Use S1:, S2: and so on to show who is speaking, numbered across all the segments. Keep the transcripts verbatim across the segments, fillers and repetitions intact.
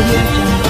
S1: audio jungle.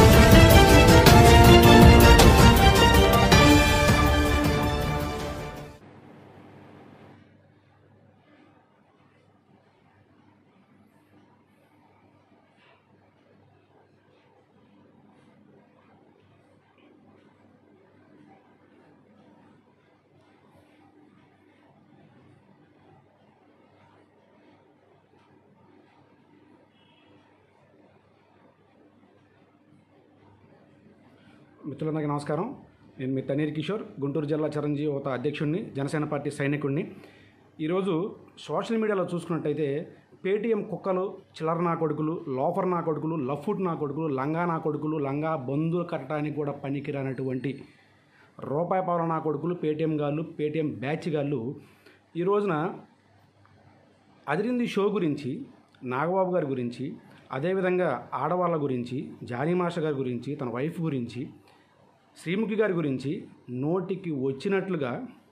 S2: మిత్రులందరికీ నమస్కారం. నేను మీ తన్నీర్ కిషోర్, గుంటూరు జిల్లా చిరంజీవి యువత అధ్యక్షుడిని, జనసేన పార్టీ సైనికుడిని. ఈరోజు సోషల్ మీడియాలో చూసుకున్నట్టయితే పేటీఎం కుక్కలు, చిల్లర నా కొడుకులు, లోఫర్ నా కొడుకులు, లఫ్ఫుట్ నా కొడుకులు, లంగా నా కొడుకులు, లంగా బంధువులు కట్టడానికి కూడా పనికిరానటువంటి రూపాయి పావుల నా కొడుకులు, పేటీఎం గాళ్ళు, పేటీఎం బ్యాచ్ గాళ్ళు ఈ రోజున అదిరింది షో గురించి, నాగబాబు గారి గురించి, అదేవిధంగా ఆడవాళ్ళ గురించి, జానీ మాష గారి గురించి, తన వైఫ్ గురించి, శ్రీముఖి గారి గురించి నోటికి వచ్చినట్లుగా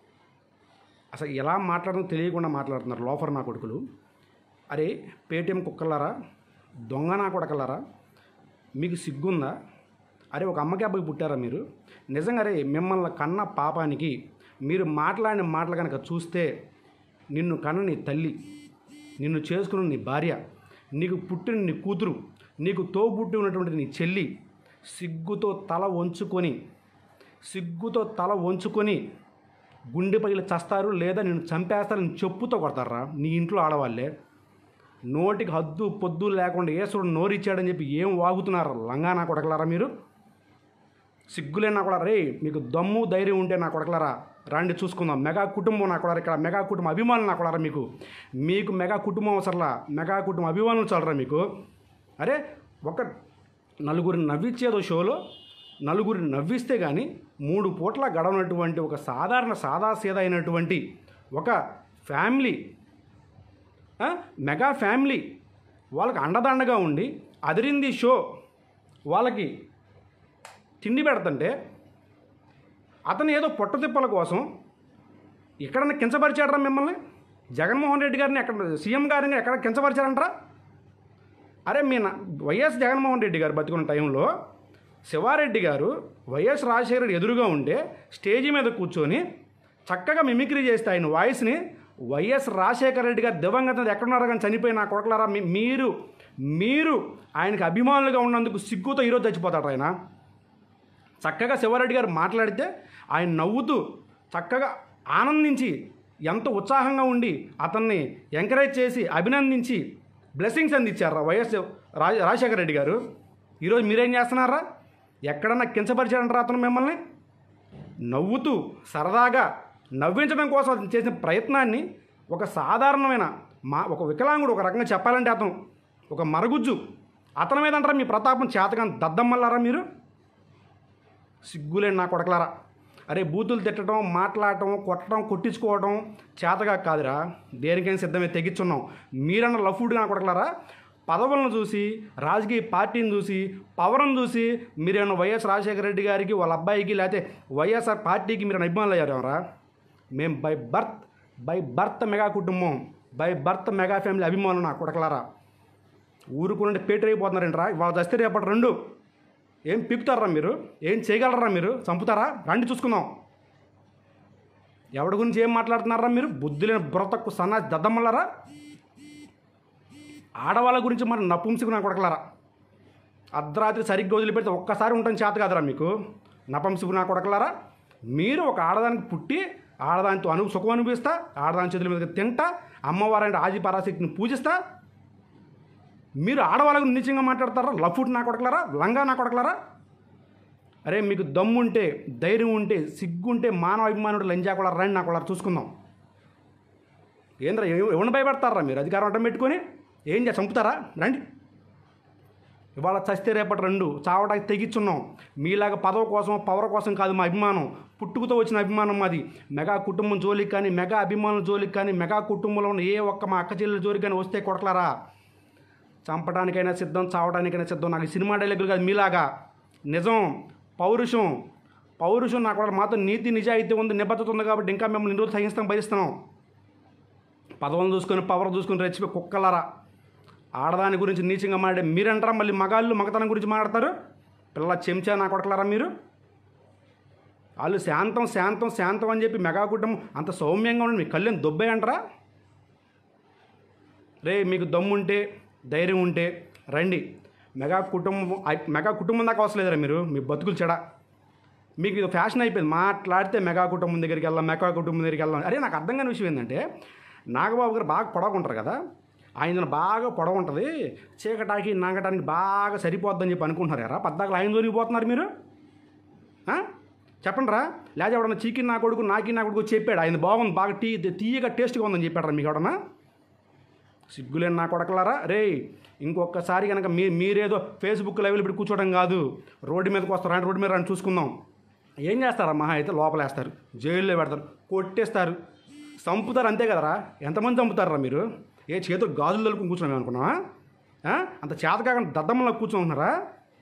S2: అసలు ఎలా మాట్లాడడం తెలియకుండా మాట్లాడుతున్నారు లోఫర్ నా కొడుకులు. అరే పేటీఎం కుక్కలారా, దొంగ నా కొడకలారా, మీకు సిగ్గుందా? అరే ఒక అమ్మకి అబ్బాయి పుట్టారా మీరు? నిజంగా అరే మిమ్మల్ని కన్న పాపానికి మీరు మాట్లాడిన మాటలు కనుక చూస్తే నిన్ను కన్న నీ తల్లి, నిన్ను చేసుకున్న నీ భార్య, నీకు పుట్టిన నీ కూతురు, నీకు తోబుట్టి ఉన్నటువంటి నీ చెల్లి సిగ్గుతో తల వంచుకొని సిగ్గుతో తల వంచుకొని గుండె పగిలి చస్తారు, లేదా నేను చంపేస్తారు, నేను చెప్పుతో కొడతారా నీ ఇంట్లో ఆడవాళ్ళే. నోటికి హద్దు పొద్దు లేకుండా ఏసుడు నోరిచ్చాడని చెప్పి ఏం వాగుతున్నారు లంగా నా కొడకలారా మీరు? సిగ్గులే నా కొడరా. రే మీకు దమ్ము ధైర్యం ఉంటే నా కొడకలారా రండి చూసుకుందాం. మెగా కుటుంబం నా కొడరా, ఇక్కడ మెగా కుటుంబం అభిమానులు నా కొడరా. మీకు మీకు మెగా కుటుంబం అవసరంలా, మెగా కుటుంబం అభిమానులు చాలరా మీకు? అరే ఒక నలుగురిని నవ్వించేదో షోలో నలుగురిని నవ్విస్తే కానీ మూడు పూట్ల గడవనటువంటి ఒక సాధారణ సాదాసీద అయినటువంటి ఒక ఫ్యామిలీ, మెగా ఫ్యామిలీ వాళ్ళకి అండదండగా ఉండి అదిరింది షో వాళ్ళకి తిండి పెడుతుంటే అతను ఏదో పొట్టతిప్పల కోసం ఎక్కడన్నా కించపరిచాడరా మిమ్మల్ని? జగన్మోహన్ రెడ్డి గారిని ఎక్కడ సీఎం గారిని ఎక్కడ కించపరిచారంటారా? అరే మీ వైఎస్ జగన్మోహన్ రెడ్డి గారు బతుకున్న టైంలో శివారెడ్డి గారు వైఎస్ రాజశేఖర రెడ్డి ఎదురుగా ఉంటే స్టేజీ మీద కూర్చొని చక్కగా మిమిక్రీ చేస్తే ఆయన వాయిస్ని వైఎస్ రాజశేఖర రెడ్డి గారు దివంగత ఎక్కడున్నారో కానీ చనిపోయి నా కొడకలారా మీరు మీరు ఆయనకి అభిమానులుగా ఉన్నందుకు సిగ్గుతో ఈరోజు చచ్చిపోతాడు ఆయన. చక్కగా శివారెడ్డి గారు మాట్లాడితే ఆయన నవ్వుతూ చక్కగా ఆనందించి ఎంతో ఉత్సాహంగా ఉండి అతన్ని ఎంకరేజ్ చేసి అభినందించి బ్లెస్సింగ్స్ అందించారా వైఎస్ రాజ రాజశేఖర రెడ్డి గారు. ఈరోజు మీరేం చేస్తున్నారా? ఎక్కడన్నా కించపరిచారంటారా అతను మిమ్మల్ని? నవ్వుతూ సరదాగా నవ్వించడం కోసం అతను చేసిన ప్రయత్నాన్ని ఒక సాధారణమైన మా ఒక వికలాంగుడు ఒక రకంగా చెప్పాలంటే అతను ఒక మరుగుజ్జు అతని మీద అంటారా మీ ప్రతాపం చేతగాని దద్దమ్మల్లారా మీరు? సిగ్గులేని నా కొడకలారా. అరే బూతులు తిట్టడం, మాట్లాడటం, కొట్టడం, కొట్టించుకోవడం చేతగా కాదురా, దేనికైనా సిద్ధమే తెగించున్నాం. మీరన్న లఫ్ఫుడ్ నా కొడకలారా. పదవులను చూసి, రాజకీయ పార్టీని చూసి, పవర్ను చూసి మీరేమన్నా వైఎస్ రాజశేఖర రెడ్డి గారికి వాళ్ళ అబ్బాయికి లేకపోతే వైఎస్ఆర్ పార్టీకి మీరు అభిమానులు అయ్యారా? మేము by birth by birth mega కుటుంబం, బై బర్త్ మెగా ఫ్యామిలీ అభిమానులు నా కొడకలారా. ఊరుకుంటే పేటరైపోతున్నారంటరా. ఇవాళ చస్తే రేపటి రెండు ఏం పిక్కుతారా మీరు? ఏం చేయగలరా మీరు? చంపుతారా? రండి చూసుకుందాం. ఎవడి గురించి ఏం మాట్లాడుతున్నారా మీరు? బుద్ధి లేని బుర్రతక్కు సన్నాసి దద్దమ్మలారా. ఆడవాళ్ళ గురించి మరి నపుంసకు నా కొడకలారా. అర్ధరాత్రి సరిగ్గా వదిలిపెడితే ఒక్కసారి ఉంటాను చేత కాదురా మీకు? నపంసకు నా కొడకలారా. మీరు ఒక ఆడదానికి పుట్టి ఆడదానితో అను సుఖం అనిపిస్తా, ఆడదాని చేతుల మీద తింటా, అమ్మవారంటే ఆది పరాశక్తిని పూజిస్తా, మీరు ఆడవాళ్ళ గురించి నీచంగా మాట్లాడతారా? లఫ్ఫుట్ నా కొడకలారా, లంగా నా కొడకలారా. అరే మీకు దమ్ముంటే, ధైర్యం ఉంటే, సిగ్గుంటే మానవ అభిమానుడు లంజా కూడా రండి నా కొడలారా చూసుకుందాం. ఏంద్రా ఎవరిని భయపడతారా మీరు? అధికారం అడ్డం పెట్టుకొని ఏం చే చంపుతారా? రండి. ఇవాళ చస్తే రేపటి రెండు చావడానికి తెగిచ్చున్నాం. మీలాగా పదవి కోసం పవర్ కోసం కాదు మా అభిమానం, పుట్టుకతో వచ్చిన అభిమానం మాది. మెగా కుటుంబం జోలికి కానీ, మెగా అభిమానుల జోలికి కానీ, మెగా కుటుంబంలో ఉన్న ఏ ఒక్క మా అక్క చెల్లెల జోలికి కానీ వస్తే కొడకలారా చంపడానికైనా సిద్ధం, చావడానికైనా సిద్ధం. నాకు సినిమా డైలాగులు కాదు మీలాగా. నిజం, పౌరుషం పౌరుషం నాకు కూడా మాతో నీతి నిజాయితీ ఉంది, నిబద్ధత ఉంది కాబట్టి ఇంకా మిమ్మల్ని ఇన్ని రోజులు సహిస్తాం భరిస్తున్నాం. పదవులను చూసుకొని పవర్ చూసుకొని రెచ్చిపోయి కుక్కలారా. ఆడదాని గురించి నీచంగా మాట్లాడే మీరంటారా, మళ్ళీ మగాళ్ళు మగతనం గురించి మాట్లాడతారు? పిల్ల చెంచా నా కొడకలారా మీరు. వాళ్ళు శాంతం శాంతం శాంతం అని చెప్పి మెగా కుటుంబం అంత సౌమ్యంగా ఉండి మీ కళ్ళని దొబ్బే అంటారా? రే మీకు దమ్ముంటే ధైర్యం ఉంటే రండి. మెగా కుటుంబం మెగా కుటుంబం దాకా అవసరం లేదురా మీరు, మీ బతుకులు చెడ. మీకు ఇది ఫ్యాషన్ అయిపోయింది, మాట్లాడితే మెగా కుటుంబం దగ్గరికి వెళ్దాం, మెగా కుటుంబం దగ్గరికి వెళ్దాం. అరే నాకు అర్థం కాని విషయం ఏంటంటే, నాగబాబు గారు బాగా పొడవుకుంటారు కదా, ఆయన బాగా పొడవు ఉంటుంది, చీకటాకి నాగటానికి బాగా సరిపోద్దని చెప్పి అనుకుంటున్నారు ఎరా. పద్దాకలు ఆయన దొరికిపోతున్నారు మీరు. చెప్పండి రా, లేదా ఎవడన్నా చీకి నా కొడుకు నాకి నా కొడుకు చెప్పాడు ఆయన బాగుంది, బాగా టీ తీయగా టేస్ట్గా ఉందని చెప్పాడు మీకు ఎవడన్నా? సిగ్గులేని నా కొడకలారా. రే ఇంకొకసారి కనుక మీ మీరేదో ఫేస్బుక్ లైవ్లో ఇప్పుడు కూర్చోవడం కాదు, రోడ్డు మీదకి వస్తారు, అంటే రోడ్డు మీద రండి చూసుకుందాం. ఏం చేస్తారా? మహా అయితే లోపలేస్తారు, జైల్లో పెడతారు, కొట్టేస్తారు, చంపుతారు, అంతే కదరా. ఎంతమంది చంపుతారా మీరు? ఏ చేతులు గాజులు తలుపుకుని కూర్చున్నాం అనుకున్నావా? అంత చేతకాకుండా దద్దమ్మలో కూర్చుంటున్నారా?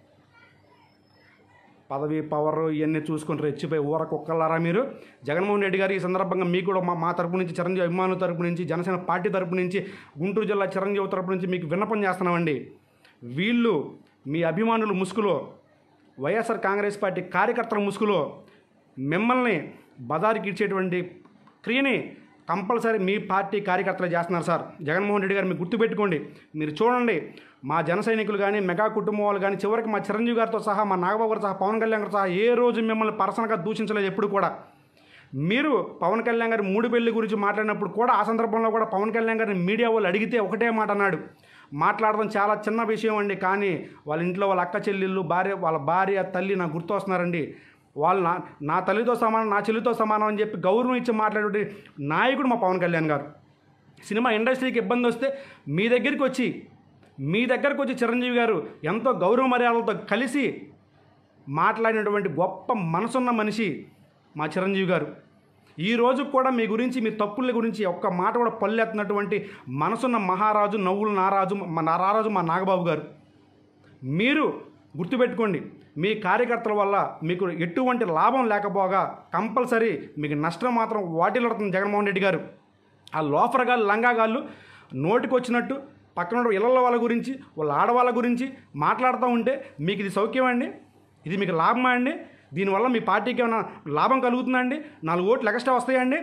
S2: పదవి పవర్ ఇవన్నీ చూసుకుని రెచ్చిపోయి ఊర కుక్కలారా మీరు. జగన్మోహన్ రెడ్డి గారు ఈ సందర్భంగా మీకు కూడా మా మా తరపు నుంచి, చిరంజీవి అభిమానుల తరపు నుంచి, జనసేన పార్టీ తరపు నుంచి, గుంటూరు జిల్లా చిరంజీవి తరపు నుంచి మీకు విన్నపం చేస్తున్నామండి. వీళ్ళు మీ అభిమానులు ముసుగులో, వైఎస్ఆర్ కాంగ్రెస్ పార్టీ కార్యకర్తల ముసుగులో మిమ్మల్ని బజారుకి ఇచ్చేటువంటి క్రియని కంపల్సరీ మీ పార్టీ కార్యకర్తలు చేస్తున్నారు సార్. జగన్మోహన్ రెడ్డి గారు మీరు గుర్తుపెట్టుకోండి. మీరు చూడండి, మా జన సైనికులు కానీ, మెగా కుటుంబం వాళ్ళు కానీ, చివరికి మా చిరంజీవి గారితో సహా, మా నాగబాబు గారితో సహా, పవన్ కళ్యాణ్ గారితో సహా ఏ రోజు మిమ్మల్ని పర్సనల్గా దూషించలేదు ఎప్పుడు కూడా. మీరు పవన్ కళ్యాణ్ గారి మూడు పెళ్లి గురించి మాట్లాడినప్పుడు కూడా ఆ సందర్భంలో కూడా పవన్ కళ్యాణ్ గారిని మీడియా వాళ్ళు అడిగితే ఒకటే మాట అన్నాడు, మాట్లాడడం చాలా చిన్న విషయం అండి, కానీ వాళ్ళ ఇంట్లో వాళ్ళ అక్క చెల్లెళ్ళు, భార్య, వాళ్ళ భార్య, తల్లి నాకు గుర్తు వస్తున్నారండి, వాళ్ళు నా నా తల్లితో సమానం, నా చెల్లితో సమానం అని చెప్పి గౌరవం ఇచ్చి మాట్లాడే నాయకుడు మా పవన్ కళ్యాణ్ గారు. సినిమా ఇండస్ట్రీకి ఇబ్బంది వస్తే మీ దగ్గరికి వచ్చి మీ దగ్గరకు వచ్చి చిరంజీవి గారు ఎంతో గౌరవ మర్యాదలతో కలిసి మాట్లాడినటువంటి గొప్ప మనసున్న మనిషి మా చిరంజీవి గారు. ఈరోజు కూడా మీ గురించి, మీ తప్పుల గురించి ఒక్క మాట కూడా పల్లెత్తినటువంటి మనసున్న మహారాజు, నవ్వులు నారాజు మా నారాజు మా నాగబాబు గారు. మీరు గుర్తుపెట్టుకోండి, మీ కార్యకర్తల వల్ల మీకు ఎటువంటి లాభం లేకపోగా కంపల్సరీ మీకు నష్టం మాత్రం వాటిల్లుతుంది జగన్మోహన్ రెడ్డి గారు. ఆ లోఫర్గాళ్ళు, లంగాగాళ్ళు నోటికి వచ్చినట్టు పక్కన ఇళ్ళ వాళ్ళ గురించి, వాళ్ళ ఆడవాళ్ళ గురించి మాట్లాడుతూ ఉంటే మీకు ఇది సౌఖ్యమా అండి? ఇది మీకు లాభమా అండి? దీనివల్ల మీ పార్టీకి ఏమైనా లాభం కలుగుతుందా అండి? నాలుగు ఓట్లు ఎక్స్ట్రా వస్తాయండి?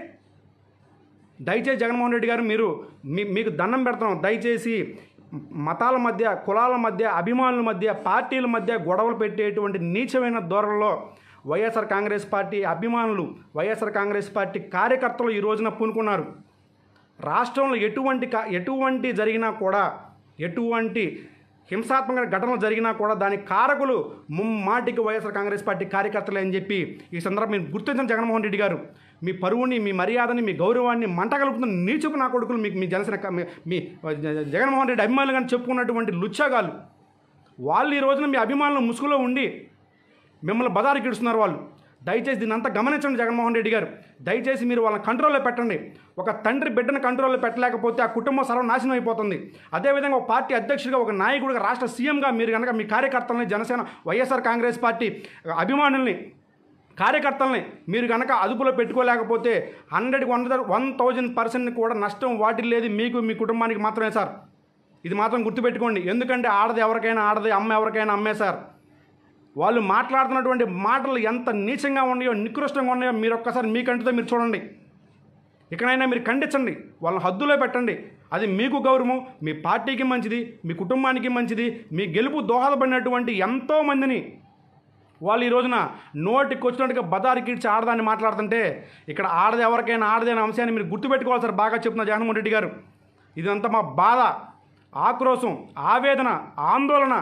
S2: దయచేసి జగన్మోహన్ రెడ్డి గారు మీరు మీ మీకు దండం పెడతాం, దయచేసి మతాల మధ్య, కులాల మధ్య, అభిమానుల మధ్య, పార్టీల మధ్య గొడవలు పెట్టేటువంటి నీచమైన ధోరణిలో వైఎస్ఆర్ కాంగ్రెస్ పార్టీ అభిమానులు, వైఎస్ఆర్ కాంగ్రెస్ పార్టీ కార్యకర్తలు ఈ రోజున పూనుకున్నారు. రాష్ట్రంలో ఎటువంటి ఎటువంటి జరిగినా కూడా, ఎటువంటి హింసాత్మక ఘటనలు జరిగినా కూడా దానికి కారకులు ముమ్మాటికి వైఎస్ఆర్ కాంగ్రెస్ పార్టీ కార్యకర్తలే అని చెప్పి ఈ సందర్భం మీరు గుర్తించిన జగన్మోహన్ రెడ్డి గారు. మీ పరువుని, మీ మర్యాదని, మీ గౌరవాన్ని మంటగలుపుతున్న నీచుకు నా కొడుకులు మీకు మీ జనసేన మీ జగన్మోహన్ రెడ్డి అభిమానులు కానీ చెప్పుకున్నటువంటి లుచ్చాగాలు వాళ్ళు ఈ రోజున మీ అభిమానులు ముసుగులో ఉండి మిమ్మల్ని బజారుకి ఇడుస్తున్నారు వాళ్ళు. దయచేసి దీన్ని అంతా గమనించండి జగన్మోహన్ రెడ్డి గారు. దయచేసి మీరు వాళ్ళని కంట్రోల్లో పెట్టండి. ఒక తండ్రి బిడ్డను కంట్రోల్లో పెట్టలేకపోతే ఆ కుటుంబం సర్వనాశనం అయిపోతుంది. అదేవిధంగా ఒక పార్టీ అధ్యక్షుడిగా, ఒక నాయకుడిగా, రాష్ట్ర సీఎంగా మీరు కనుక మీ కార్యకర్తలని, జనసేన వైఎస్ఆర్ కాంగ్రెస్ పార్టీ అభిమానుల్ని, కార్యకర్తల్ని మీరు కనుక అదుపులో పెట్టుకోలేకపోతే హండ్రెడ్కి వన్ వన్ థౌజండ్ పర్సెంట్ కూడా నష్టం వాటిల్లేది మీకు, మీ కుటుంబానికి మాత్రమే సార్. ఇది మాత్రం గుర్తుపెట్టుకోండి. ఎందుకంటే ఆడది ఎవరికైనా ఆడది, అమ్మ ఎవరికైనా అమ్మే సార్. వాళ్ళు మాట్లాడుతున్నటువంటి మాటలు ఎంత నీచంగా ఉన్నాయో, నికృష్టంగా ఉన్నాయో మీరు ఒక్కసారి మీ కంటితో మీరు చూడండి. ఇకనైనా మీరు ఖండించండి, వాళ్ళని హద్దులో పెట్టండి. అది మీకు గౌరవం, మీ పార్టీకి మంచిది, మీ కుటుంబానికి మంచిది. మీ గెలుపు దోహదపడినటువంటి ఎంతోమందిని వాళ్ళు ఈ రోజున నోటికి వచ్చినట్టుగా బదారికి ఇచ్చి ఆడదాన్ని మాట్లాడుతుంటే, ఇక్కడ ఆడది ఎవరికైనా ఆడది అనే అంశాన్ని మీరు గుర్తుపెట్టుకోవాలి సార్. బాగా చెప్తున్న జగన్మోహన్ రెడ్డి గారు, ఇదంతా మా బాధ, ఆక్రోశం, ఆవేదన, ఆందోళన.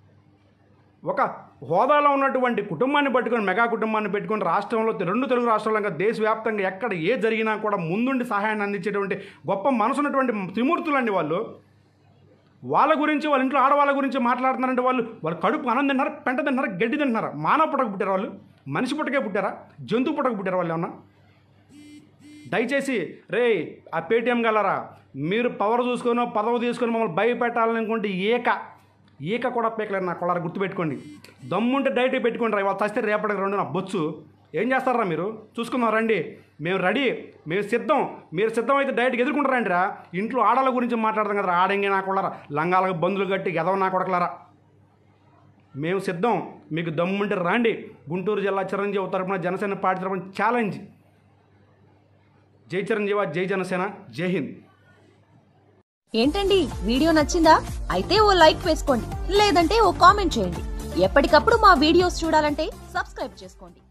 S2: ఒక హోదాలో ఉన్నటువంటి కుటుంబాన్ని పట్టుకొని, మెగా కుటుంబాన్ని పెట్టుకొని రాష్ట్రంలో, రెండు తెలుగు రాష్ట్రాల్లో, దేశవ్యాప్తంగా ఎక్కడ ఏ జరిగినా కూడా ముందుండి సహాయాన్ని అందించేటువంటి గొప్ప మనసున్నటువంటి త్రిమూర్తులండి వాళ్ళు. వాళ్ళ గురించి, వాళ్ళ ఇంట్లో ఆడవాళ్ళ గురించి మాట్లాడుతున్నారంటే వాళ్ళు వాళ్ళు కడుపు అన్నం తింటారా, పెంట తింటారా, గడ్డి తింటున్నారా? మానవ పుట్టక పుట్టారా వాళ్ళు? మనిషి పుట్టకే పుట్టారా? జంతువు పుట్టక పుట్టారా వాళ్ళు ఏమన్నా? దయచేసి రే ఆ పేటీఎం గలరా, మీరు పవర్ చూసుకొని, పదవి తీసుకొని మమ్మల్ని భయపెట్టాలనుకుంటే ఏక ఈక కూడా పీకలేరు నా కొలారా. గుర్తుపెట్టుకోండి. దమ్ముంటే డైట్ పెట్టుకోండి రా. వాళ్ళు చస్తే రేపటికి రెండు నా బొచ్చు ఏం చేస్తారా మీరు? చూసుకుందాం రండి, మేము రెడీ, మేము సిద్ధం. మీరు సిద్ధం అయితే డైరెక్ట్గా ఎదుర్కొంటారండి రా. ఇంట్లో ఆడల గురించి మాట్లాడతాం కదా, ఆడంగి నా కొడరా, లంగాలకు బందులు కట్టి ఎదవ నా కొడకలారా. మేము సిద్ధం, మీకు దమ్ముంటే రాండి. గుంటూరు జిల్లా చిరంజీవి తరపున, జనసేన పార్టీ తరపున ఛాలెంజ్. జై చిరంజీవి, జై జనసేన, జై హింద్.
S1: ఏంటండి వీడియో నచ్చిందా? అయితే ఓ లైక్ వేసుకోండి, లేదంటే ఓ కామెంట్ చేయండి. ఎప్పటికప్పుడు మా వీడియోస్ చూడాలంటే సబ్స్క్రైబ్ చేసుకోండి.